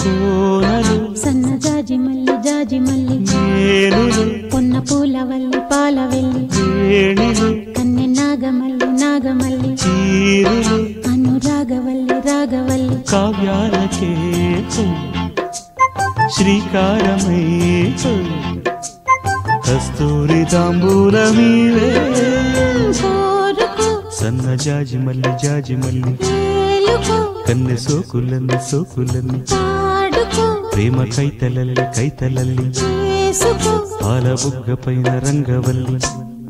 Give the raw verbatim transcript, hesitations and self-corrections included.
కోనలు సన్న జాజి మల్లి జాజి మల్లి ఏనులు పొన్న పూల వల్లి పాల వెళ్ళి వేణులు కన్నె నాగమల్లి నాగమల్లి చీరులు అనురాగవల్లి రాగవల్లి కావ్యాలకే శ్రీకారమై కస్తూరి తాంబూలమీవే కోరుకో సన్న జాజి మల్లి జాజి మల్లి ఏలుకో కన్నె సోకులన్ని సోకులన్ని పాడుకో ప్రేమ కైతలల్లి కైతలల్లి చేసుకో పాల బుగ్గ పైన రంగవల్లి